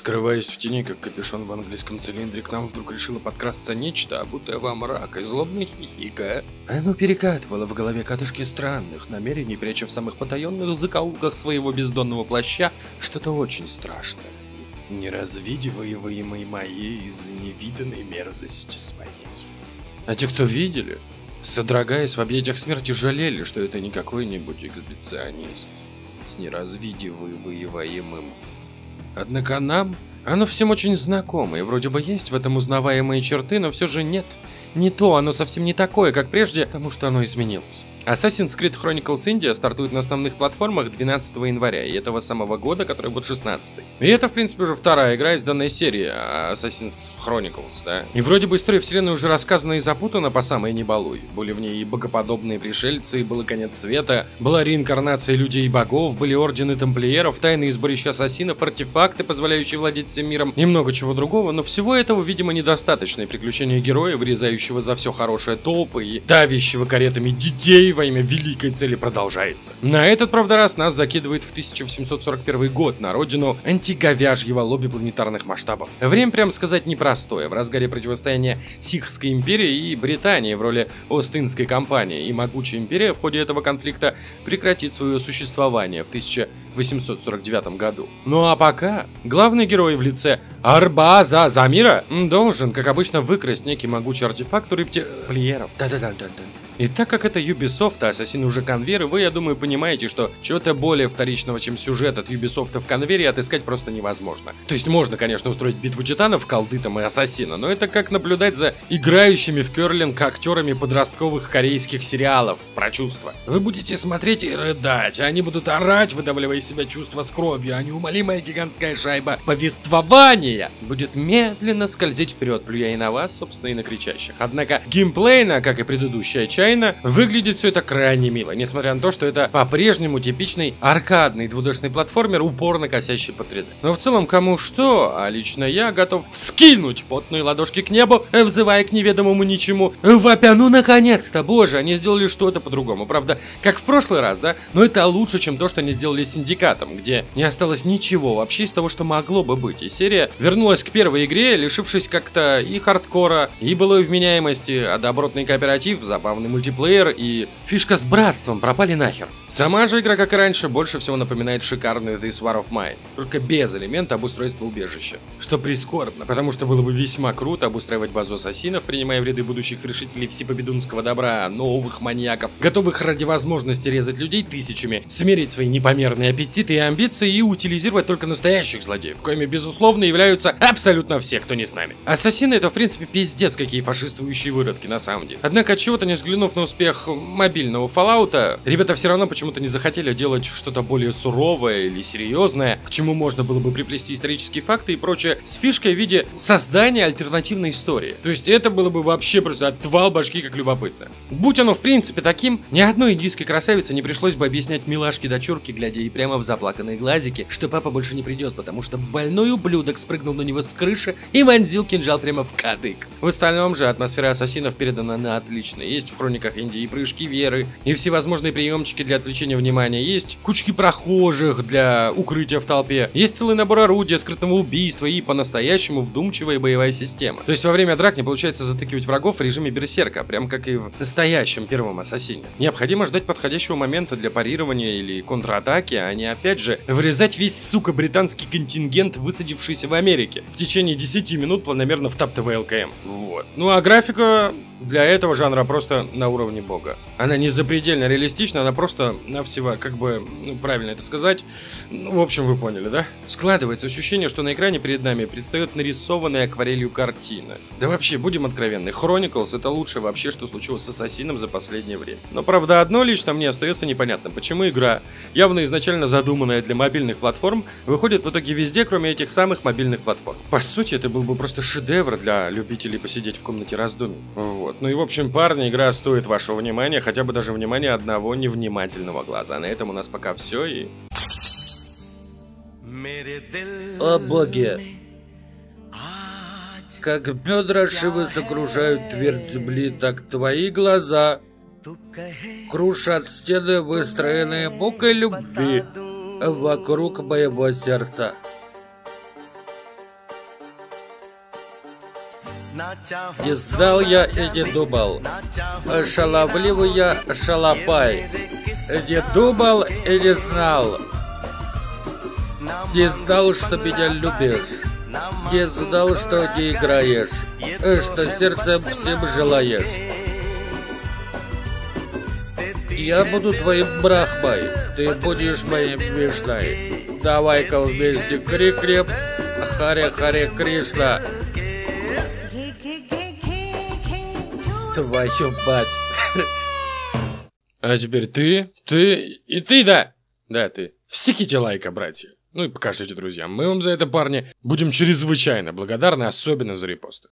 Скрываясь в тени, как капюшон в английском цилиндре, к нам вдруг решило подкрасться нечто, обутое во мрак и злобно хихикая. Оно перекатывало в голове катышки странных намерений, пряча в самых потаенных закоулках своего бездонного плаща что-то очень страшное, неразвидиваемое моей из-за невиданной мерзости своей. А те, кто видели, содрогаясь в объятиях смерти, жалели, что это не какой-нибудь эксбиционист с неразвидиваемым. Однако нам оно всем очень знакомо, и вроде бы есть в этом узнаваемые черты, но все же нет. Не то, оно совсем не такое, как прежде, потому что оно изменилось. Assassin's Creed Chronicles India стартует на основных платформах 12 января, и этого самого года, который будет 16-й. И это, в принципе, уже вторая игра из данной серии, Assassin's Chronicles, да? И вроде бы история вселенной уже рассказана и запутана по самой не балуй. Были в ней и богоподобные пришельцы, и был конец света, была реинкарнация людей и богов, были ордены тамплиеров, тайные сборища ассасинов, артефакты, позволяющие владеть всем миром, и много чего другого, но всего этого, видимо, недостаточно, и приключения героя, вырезающего за все хорошее толпы, и давящего каретами детей во имя великой цели продолжается. На этот, правда, раз нас закидывает в 1841 год на родину антиговяжьего лобби планетарных масштабов. Время, прям сказать, непростое. В разгаре противостояния Сихской империи и Британии в роли Ост-Индской компании, и могучая империя в ходе этого конфликта прекратит свое существование в 1849 году. Ну а пока главный герой в лице Арбаза Замира должен, как обычно, выкрасть некий могучий артефакт у рептилиеров. Да-да-да-да-да. И так как это Ubisoft, а ассасины уже конвейеры, вы, я думаю, понимаете, что чего-то более вторичного, чем сюжет от Ubisoft в конвейере, отыскать просто невозможно. То есть можно, конечно, устроить битву титанов, колды там и ассасина, но это как наблюдать за играющими в керлинг актерами подростковых корейских сериалов про чувства. Вы будете смотреть и рыдать, а они будут орать, выдавливая из себя чувства с кровью, а неумолимая гигантская шайба повествования будет медленно скользить вперед, плюя и на вас, собственно, и на кричащих. Однако геймплейно, как и предыдущая часть, выглядит все это крайне мило, несмотря на то, что это по-прежнему типичный аркадный 2D-шный платформер, упорно косящий по 3D. Но в целом кому что, а лично я готов вскинуть потные ладошки к небу, взывая к неведомому ничему, вопя, ну наконец-то, боже, они сделали что-то по-другому. Правда, как в прошлый раз, да, но это лучше, чем то, что они сделали с Синдикатом, где не осталось ничего вообще из того, что могло бы быть. И серия вернулась к первой игре, лишившись как-то и хардкора, и былой вменяемости, а добротный кооператив, забавный мультиплеер и фишка с братством пропали нахер. Сама же игра, как и раньше, больше всего напоминает шикарную This War of Mine, только без элемента обустройства убежища. Что прискорбно, потому что было бы весьма круто обустраивать базу ассасинов, принимая в ряды будущих вершителей всепобедунского добра, новых маньяков, готовых ради возможности резать людей тысячами, смирить свои непомерные аппетиты и амбиции и утилизировать только настоящих злодеев, коими, безусловно, являются абсолютно все, кто не с нами. Ассасины — это, в принципе, пиздец какие фашистующие выродки на самом деле. Однако, от чего-то не взглянув на успех мобильного Fallout, ребята все равно почему-то не захотели делать что-то более суровое или серьезное, к чему можно было бы приплести исторические факты и прочее, с фишкой в виде создания альтернативной истории. То есть это было бы вообще просто отвал башки, как любопытно. Будь оно в принципе таким, ни одной индийской красавице не пришлось бы объяснять милашке-дочурке, глядя ей прямо в заплаканные глазики, что папа больше не придет, потому что больной ублюдок спрыгнул на него с крыши и вонзил кинжал прямо в кадык. В остальном же атмосфера ассасинов передана на отлично. Есть в Хрониках Индии и прыжки веры, и всевозможные приемчики для отвлечения внимания, есть кучки прохожих для укрытия в толпе, есть целый набор орудия, скрытного убийства и по-настоящему вдумчивая боевая система. То есть во время драк не получается затыкивать врагов в режиме берсерка, прям как и в настоящем первом ассасине. Необходимо ждать подходящего момента для парирования или контратаки, а не опять же вырезать весь, сука, британский контингент, высадившийся в Америке в течение 10 минут планомерно втаптывая ЛКМ. Вот. Ну а графика для этого жанра просто на уровне бога. Она не запредельно реалистична, она просто навсего, как бы, правильно это сказать, в общем, вы поняли, да? Складывается ощущение, что на экране перед нами предстает нарисованная акварелью картина. Да вообще, будем откровенны, Chronicles — это лучшее вообще, что случилось с Ассасином за последнее время. Но правда, одно лично мне остается непонятным, почему игра, явно изначально задуманная для мобильных платформ, выходит в итоге везде, кроме этих самых мобильных платформ. По сути, это был бы просто шедевр для любителей посидеть в комнате раздумий. Вот. Ну и в общем, парни, игра стоит вашего внимания, хотя бы даже внимания одного невнимательного глаза. На этом у нас пока все и... О боги! Как бедра шивы сокрушают твердь земли, так твои глаза крушат стены, выстроенные мукой любви вокруг моего сердца. Не знал я и не думал, шаловливый я шалопай. Не думал и не знал. Не знал, что меня любишь. Не знал, что не играешь, что сердцем всем желаешь. Я буду твоим брахмой, ты будешь моим вишной. Давай-ка вместе крикнем Харе-Харе Кришна. Твою мать. А теперь ты и ты, да. Да, ты. Всеките лайка, братья. Ну и покажите друзьям. Мы вам за это, парни, будем чрезвычайно благодарны, особенно за репосты.